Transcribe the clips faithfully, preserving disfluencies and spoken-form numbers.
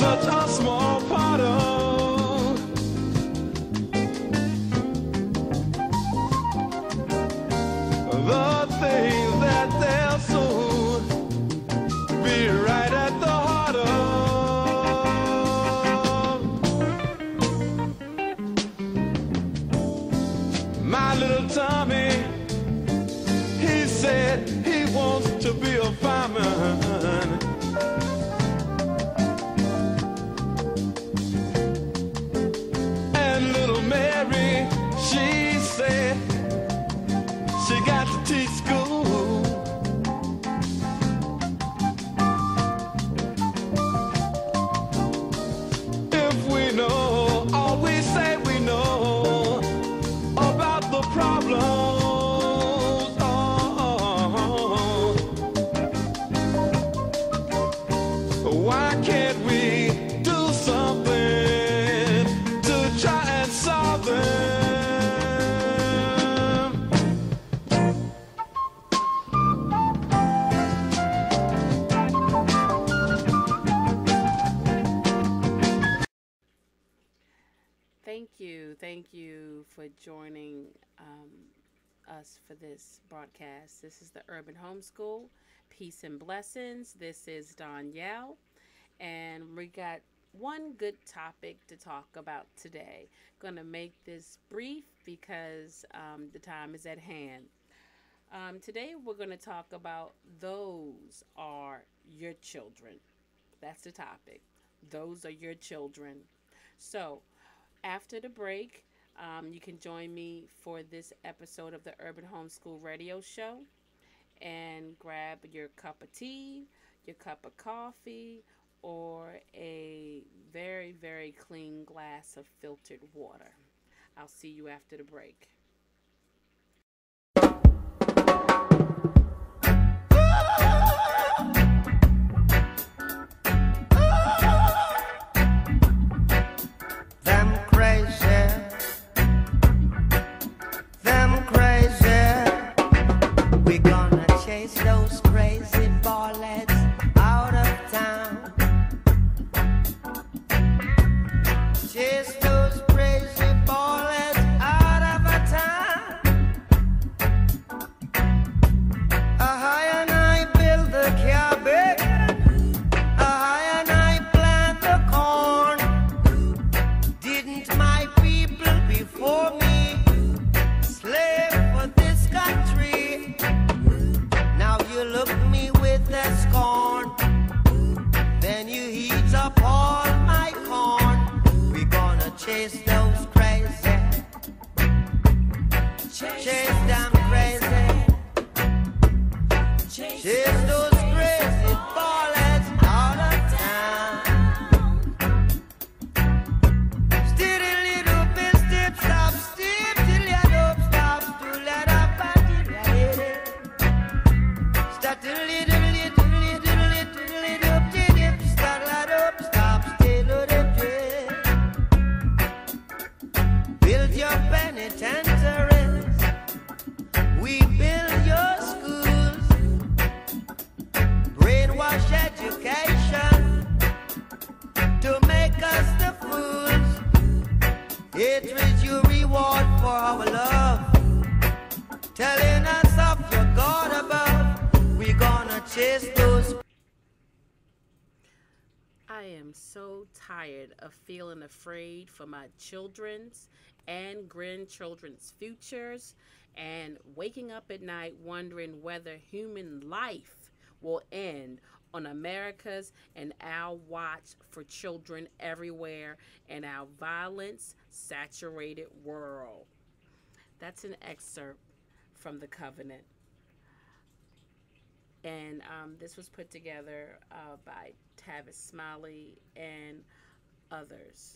such a small part of the things that they'll soon be right at the heart of. My little Tommy, he said he wants to be a fireman. And little Mary, she said she got to teach school. If we know all we say we know about the problems, oh, why can't we do something to try and solve them? Thank you. Thank you for joining um, us for this broadcast. This is the Urban Homeschool. Peace and blessings. This is Danielle, and we got one good topic to talk about today. Going to make this brief because um, the time is at hand. Um, today we're going to talk about those are your children. That's the topic. Those are your children. So after the break, um, you can join me for this episode of the Urban Homeschool Radio Show and grab your cup of tea, your cup of coffee, or a very, very clean glass of filtered water. I'll see you after the break. Them crazy, them crazy. We gonna chase those crazy ballets out of town. Chase those crazy ballets out of a town. A high and I build the cabin. A high and I plant the corn. Didn't my people before me slave for this country? Now you look me with a scorn. Then you heat up all my corn. We gonna chase those crazy. Chase them crazy. Chase those crazy ballets out of town. Steady little bit, step, stop, step, till you don't stop, to let up and till you start to little, little, little, little, little, dip, start let up, stop, still let up, build your penitentiaries, we build your schools, brainwash education to make us the fools. Hatred you reward for our love, telling us of your God above. We gonna chase those. I am so tired of feeling afraid for my children's and grandchildren's futures and waking up at night wondering whether human life will end on America's and our watch for children everywhere in our violence-saturated world. That's an excerpt from the Covenant. And um, this was put together uh, by Tavis Smiley and others.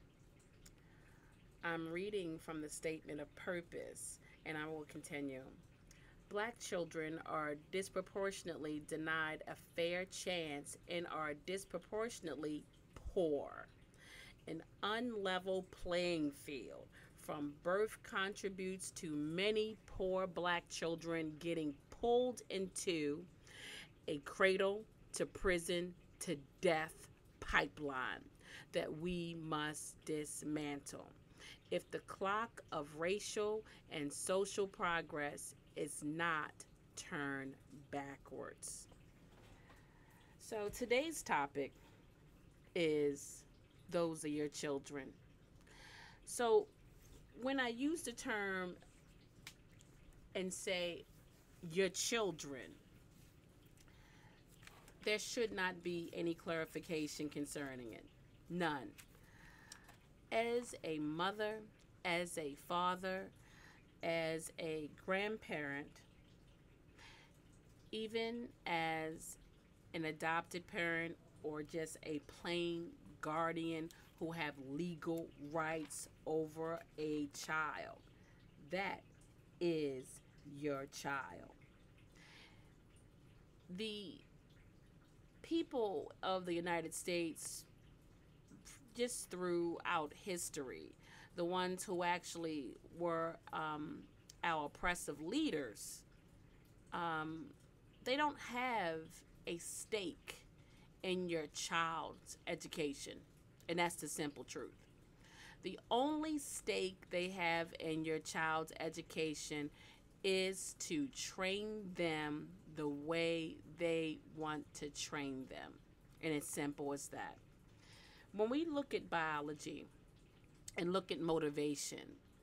I'm reading from the Statement of Purpose, and I will continue. Black children are disproportionately denied a fair chance and are disproportionately poor. An unlevel playing field from birth contributes to many poor black children getting pulled into a cradle to prison to death pipeline that we must dismantle. If the clock of racial and social progress is not turned backwards. So today's topic is those are your children. So when I use the term and say your children, there should not be any clarification concerning it. None. As a mother, as a father, as a grandparent, even as an adopted parent or just a plain guardian who have legal rights over a child, that is your child. The people of the United States, just throughout history, the ones who actually were um, our oppressive leaders, um, they don't have a stake in your child's education. And that's the simple truth. The only stake they have in your child's education is to train them the way they want to train them. And it's simple as that. When we look at biology and look at motivation,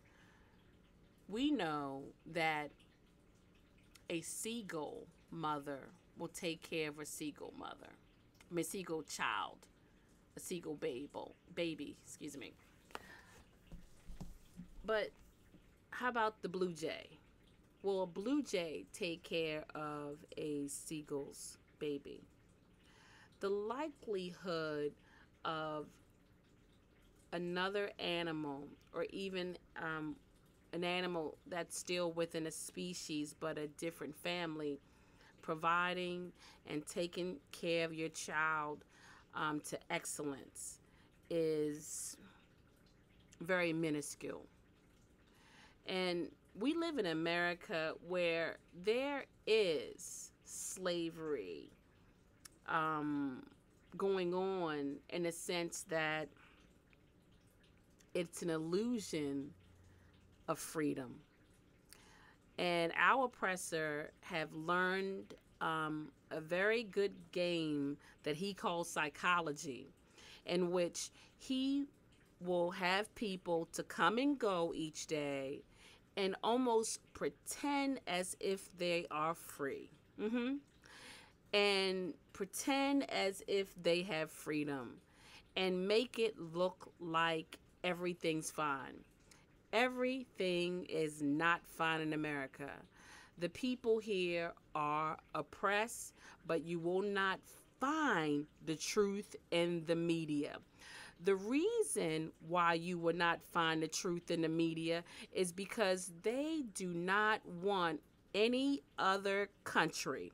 we know that a seagull mother will take care of a seagull mother. I mean, seagull child, a seagull baby, baby, excuse me. But how about the blue jay? Will a blue jay take care of a seagull's baby? The likelihood of another animal, or even um, an animal that's still within a species but a different family, providing and taking care of your child um, to excellence is very minuscule. And we live in America where there is slavery um, going on, in a sense that it's an illusion of freedom. And our oppressor have learned um, a very good game that he calls psychology, in which he will have people to come and go each day and almost pretend as if they are free. Mm-hmm. And pretend as if they have freedom and make it look like everything's fine. Everything is not fine in America. The people here are oppressed, but you will not find the truth in the media. The reason why you will not find the truth in the media is because they do not want any other country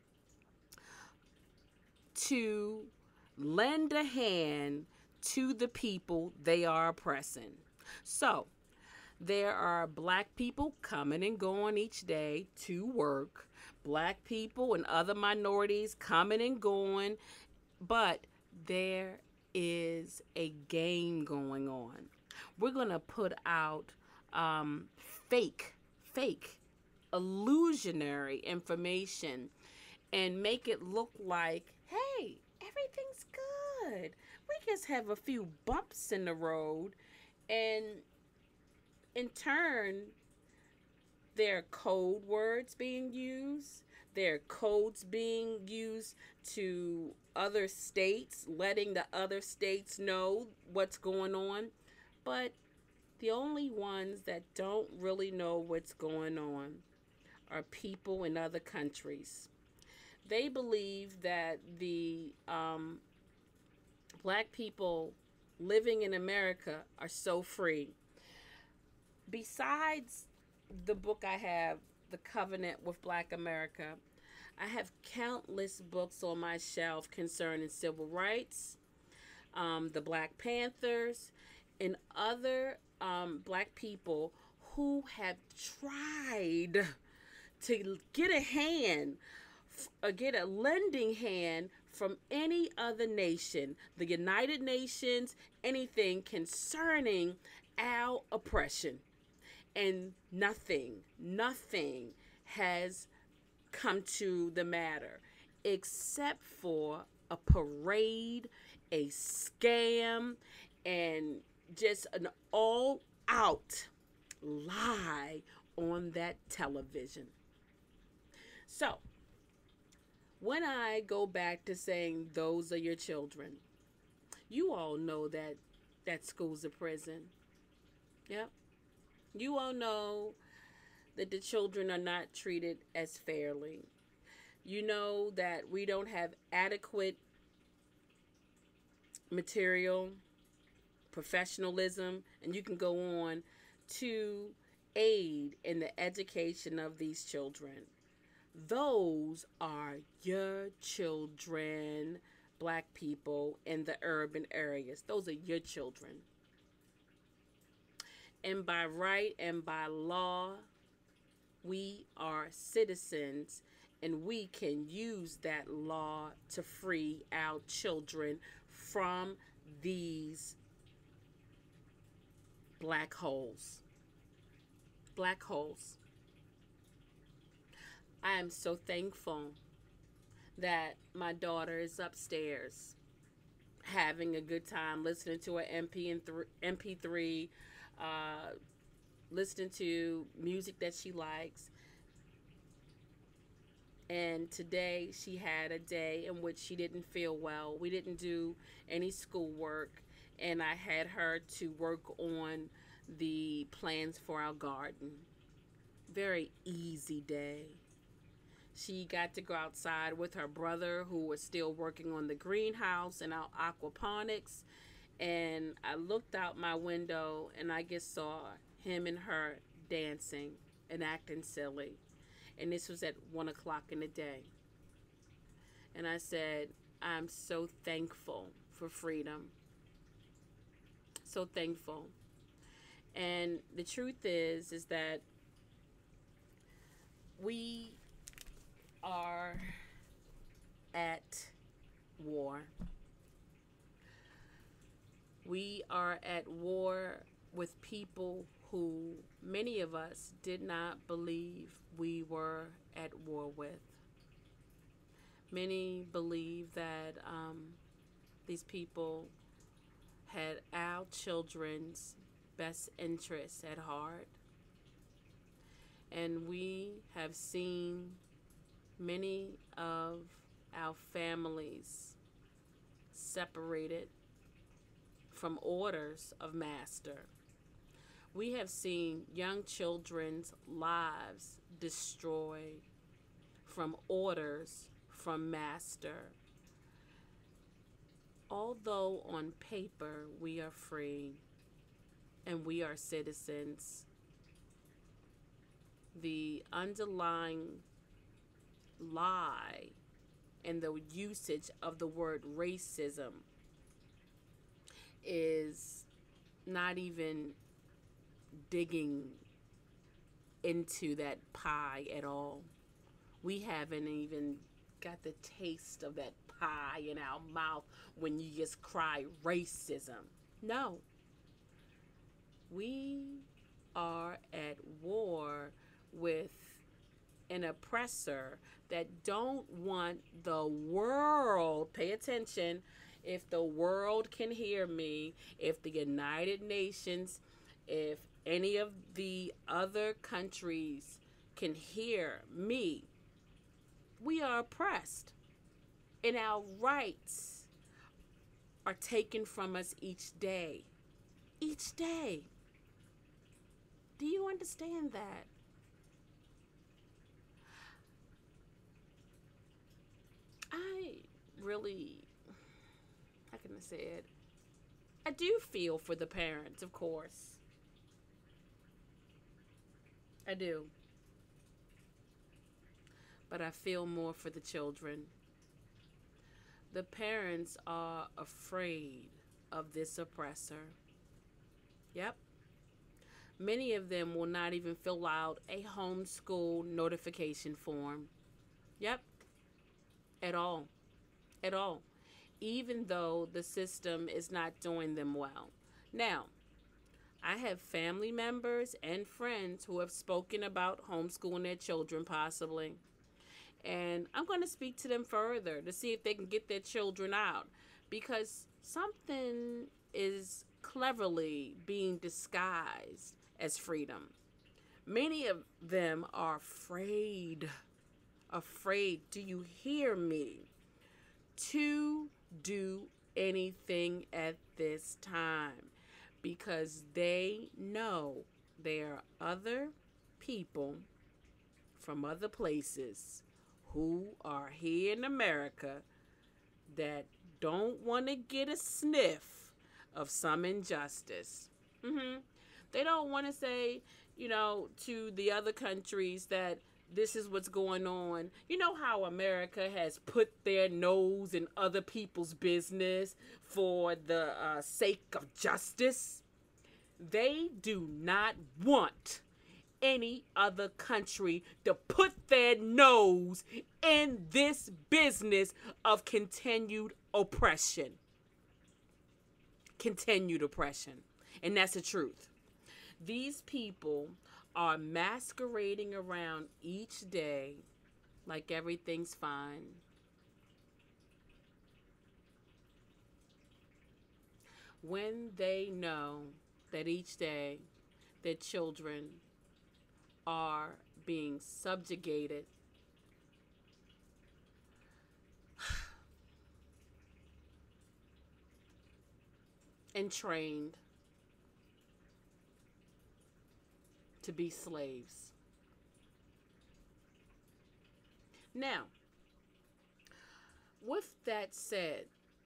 to lend a hand to the people they are oppressing. So, there are black people coming and going each day to work, black people and other minorities coming and going, but there is a game going on. We're going to put out um, fake, fake, illusionary information and make it look like, hey, everything's good. We just have a few bumps in the road, and in turn, there are code words being used. There are codes being used to other states, letting the other states know what's going on. But the only ones that don't really know what's going on are people in other countries. They believe that the um, black people living in America are so free. Besides the book I have, The Covenant with Black America, I have countless books on my shelf concerning civil rights, um, the Black Panthers, and other um, black people who have tried to get a hand, uh, get a lending hand from any other nation, the United Nations, anything concerning our oppression. And nothing, nothing has come to the matter except for a parade, a scam, and just an all out lie on that television. So, when I go back to saying those are your children, you all know that that school's a prison. Yep. You all know that the children are not treated as fairly. You know that we don't have adequate material, professionalism, and you can go on to aid in the education of these children. Those are your children, black people in the urban areas. Those are your children. And by right and by law, we are citizens, and we can use that law to free our children from these black holes. Black holes. I am so thankful that my daughter is upstairs having a good time listening to an M P three, uh, listening to music that she likes. And today she had a day in which she didn't feel well. We didn't do any schoolwork, and I had her to work on the plans for our garden. Very easy day. She got to go outside with her brother, who was still working on the greenhouse and our aquaponics. And I looked out my window and I just saw him and her dancing and acting silly. And this was at one o'clock in the day. And I said, I'm so thankful for freedom. So thankful. And the truth is, is that we are at war. We are at war with people who many of us did not believe we were at war with. Many believe that um, these people had our children's best interests at heart. And we have seen many of our families separated from orders of master. We have seen young children's lives destroyed from orders from master. Although on paper we are free and we are citizens, the underlying lie and the usage of the word racism is not even digging into that pie at all. We haven't even got the taste of that pie in our mouth when you just cry racism. No. We are at war with an oppressor that don't want the world, pay attention, if the world can hear me, if the United Nations, if any of the other countries can hear me, we are oppressed. And our rights are taken from us each day. Each day. Do you understand that? I really, how can I say it? I do feel for the parents, of course. I do. But I feel more for the children. The parents are afraid of this oppressor. Yep. Many of them will not even fill out a homeschool notification form. Yep. At all. at all, even though the system is not doing them well. Now, I have family members and friends who have spoken about homeschooling their children possibly. And I'm going to speak to them further to see if they can get their children out, because something is cleverly being disguised as freedom. Many of them are afraid, afraid, do you hear me, to do anything at this time, because they know there are other people from other places who are here in America that don't want to get a sniff of some injustice. Mm-hmm. They don't want to say, you know, to the other countries that this is what's going on. You know how America has put their nose in other people's business for the uh, sake of justice? They do not want any other country to put their nose in this business of continued oppression. Continued oppression. And that's the truth. These people are masquerading around each day like everything's fine. When they know that each day their children are being subjugated, and trained to be slaves. Now, with that said,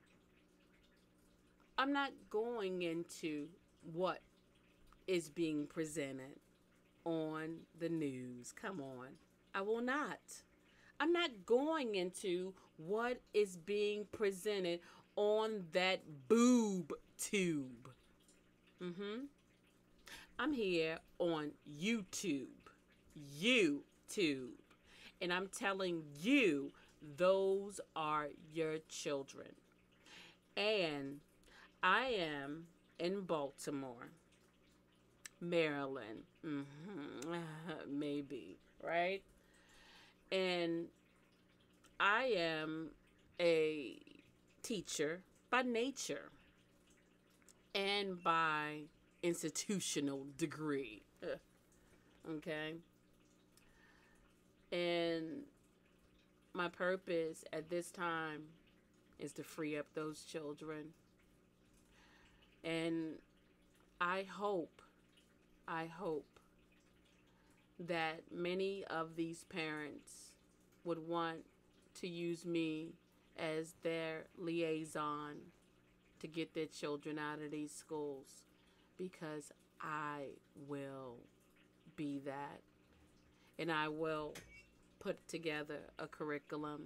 I'm not going into what is being presented on the news. Come on. I will not. I'm not going into what is being presented on that boob tube. Mm-hmm. I'm here on YouTube. YouTube. And I'm telling you, those are your children. And I am in Baltimore, Maryland. Mm-hmm. Maybe, right? And I am a teacher by nature and by institutional degree. Okay? And my purpose at this time is to free up those children. And I hope, I hope that many of these parents would want to use me as their liaison to get their children out of these schools, because I will be that. And I will put together a curriculum,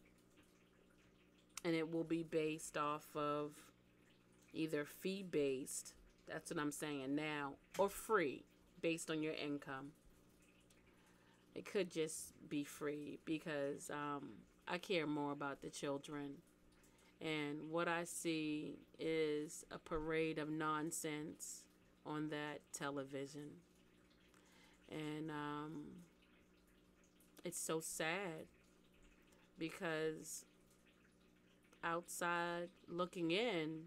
and it will be based off of either fee-based, that's what I'm saying now, or free, based on your income. It could just be free because um, I care more about the children. And what I see is a parade of nonsense on that television. And um, it's so sad because outside looking in,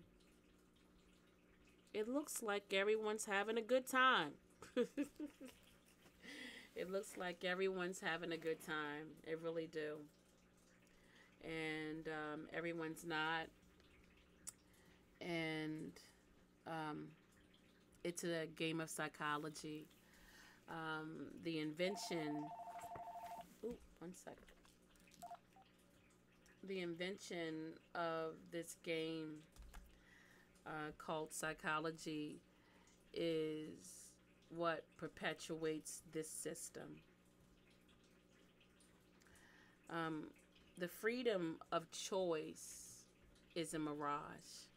it looks like everyone's having a good time. It looks like everyone's having a good time. It really do. And um, everyone's not. And um, it's a game of psychology. Um, the invention... Ooh, one second. The invention of this game uh, called psychology is what perpetuates this system. Um, the freedom of choice is a mirage.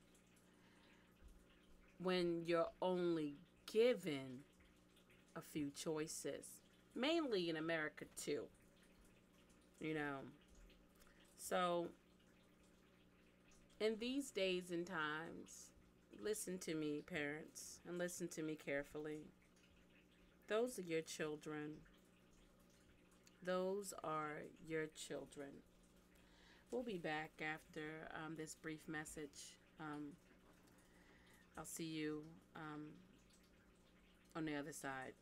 When you're only given a few choices, mainly in America too, you know. So In these days and times, listen to me, parents, and listen to me carefully. Those are your children. Those are your children. We'll be back after um, this brief message. Um, I'll see you um, on the other side.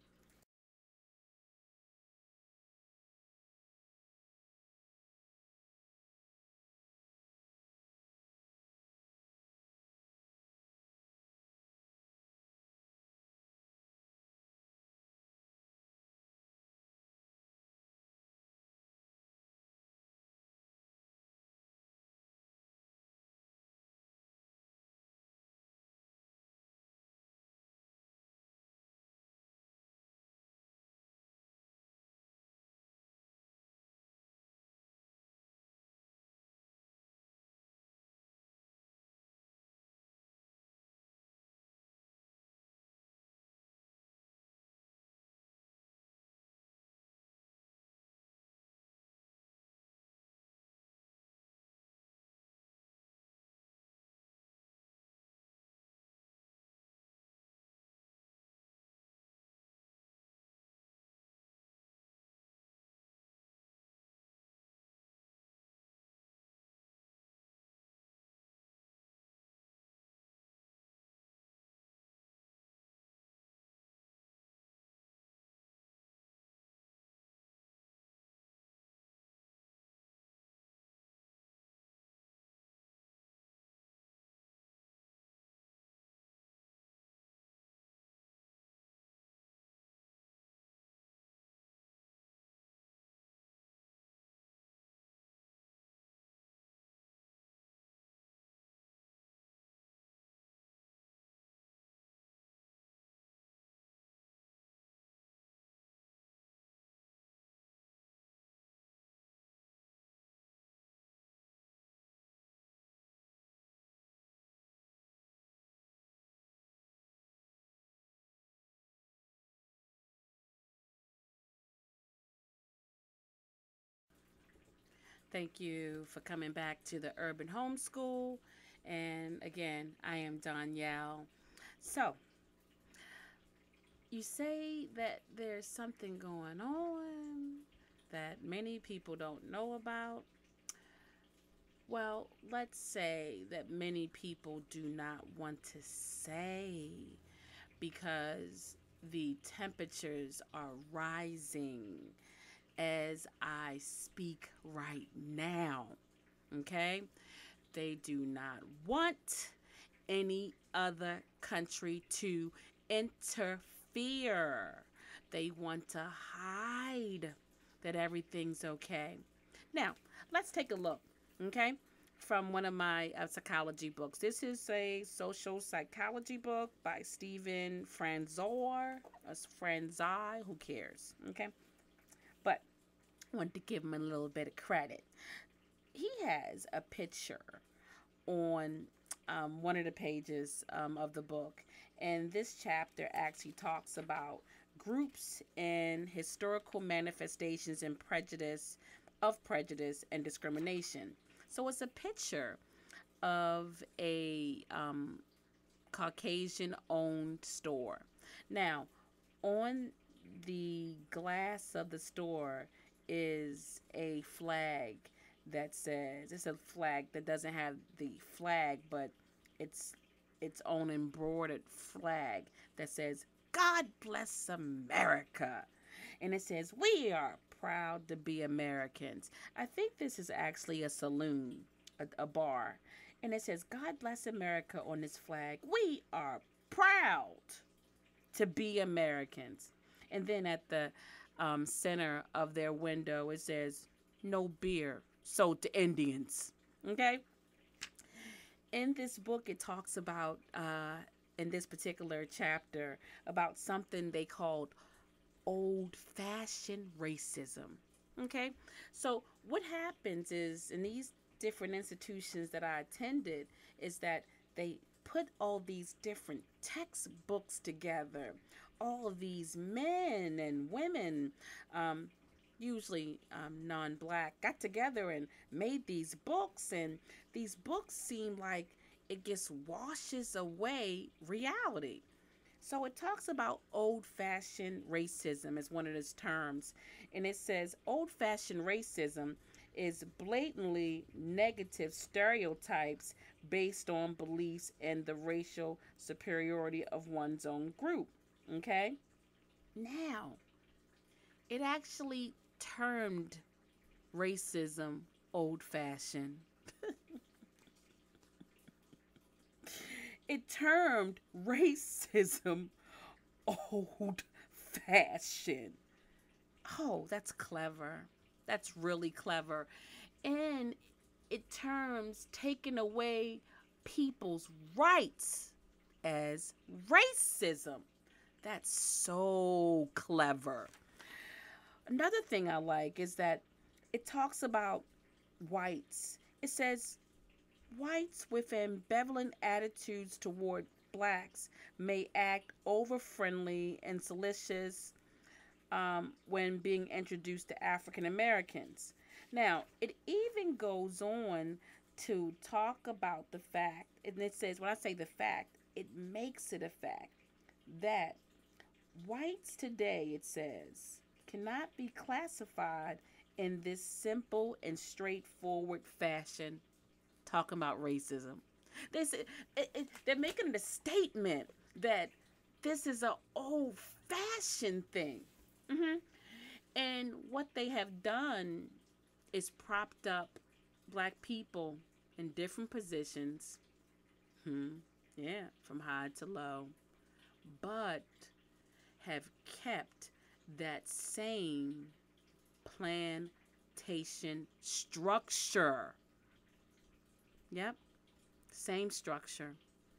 Thank you for coming back to the Urban Homeschool. And again, I am Danielle. So, you say that there's something going on that many people don't know about. Well, let's say that many people do not want to say because the temperatures are rising as I speak right now. Okay? They do not want any other country to interfere. They want to hide that everything's okay. Now, let's take a look, okay, from one of my uh, psychology books. This is a social psychology book by Stephen Franzor, or Franzai, who cares, okay? But I want to give him a little bit of credit. He has a picture on um, one of the pages um, of the book. And this chapter actually talks about groups and historical manifestations and prejudice of prejudice and discrimination. So it's a picture of a um, Caucasian owned store. Now, on the glass of the store is a flag that says, it's a flag that doesn't have the flag, but it's its own embroidered flag that says, God bless America. And it says, we are proud to be Americans. I think this is actually a saloon, a, a bar. And it says, God bless America on this flag. We are proud to be Americans. And then at the um, center of their window, it says, no beer sold to Indians. Okay? In this book, it talks about, uh, in this particular chapter, about something they called old fashioned racism. Okay? So, what happens is in these different institutions that I attended, is that they put all these different textbooks together, all of these men and women um, usually um, non-black, got together and made these books, and these books seem like it just washes away reality. So it talks about old-fashioned racism as one of its terms, and it says old-fashioned racism is blatantly negative stereotypes based on beliefs and the racial superiority of one's own group. Okay? Now, it actually termed racism old fashioned. It termed racism old fashioned. Oh, that's clever. That's really clever. And it terms taking away people's rights as racism. That's so clever. Another thing I like is that it talks about whites. It says whites with ambivalent attitudes toward blacks may act over friendly and solicitous um, when being introduced to African Americans. Now, it even goes on to talk about the fact, and it says, when I say the fact, it makes it a fact that whites today, it says, cannot be classified in this simple and straightforward fashion, talking about racism. They say, it, it, they're making the statement that this is an old fashioned thing. hmm And what they have done is propped up black people in different positions. Hmm. Yeah, from high to low. But have kept that same plantation structure. Yep, same structure.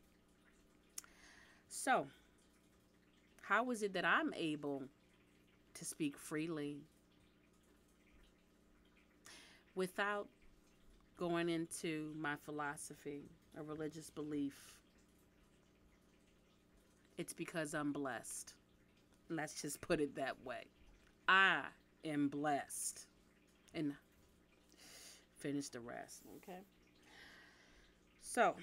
So, how is it that I'm able to speak freely without going into my philosophy, a religious belief? It's because I'm blessed. Let's just put it that way. I am blessed. And finish the rest, okay? So,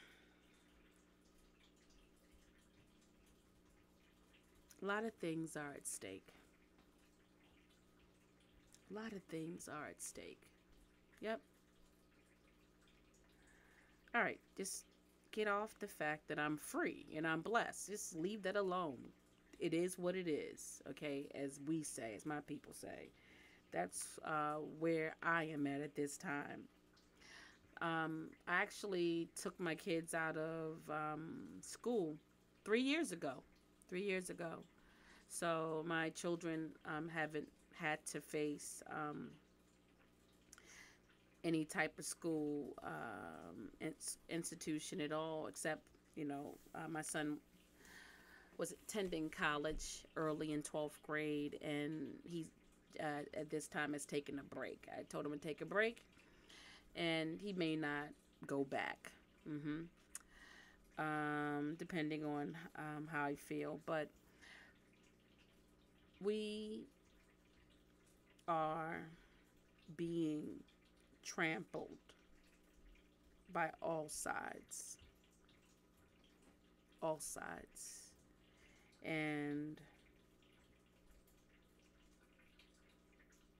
a lot of things are at stake. A lot of things are at stake. Yep. All right, just get off the fact that I'm free and I'm blessed. Just leave that alone. It is what it is, okay? As we say, as my people say. That's uh, where I am at at this time. Um, I actually took my kids out of um, school three years ago. Three years ago. So my children um, haven't had to face um, any type of school um, ins- institution at all, except, you know, uh, my son was attending college early in twelfth grade, and he uh, at this time has taken a break. I told him to take a break, and he may not go back, hmm um, depending on um, how I feel. But we are being trampled by all sides. All sides. And